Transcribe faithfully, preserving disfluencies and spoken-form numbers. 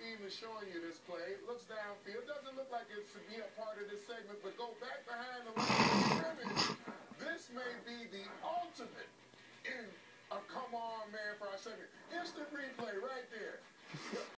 team is showing you this play. It looks downfield. Doesn't look like it should be a part of this segment, but go back behind the line of scrimmage. This may be the ultimate in a come on man for our segment. Instant replay right there.